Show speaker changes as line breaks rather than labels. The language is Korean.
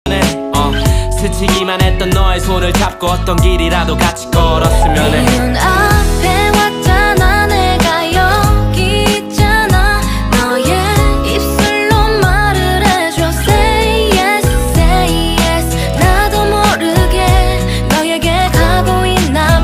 스치기만 했던 너의 손을 잡고 어떤 길이라도 같이 걸었으면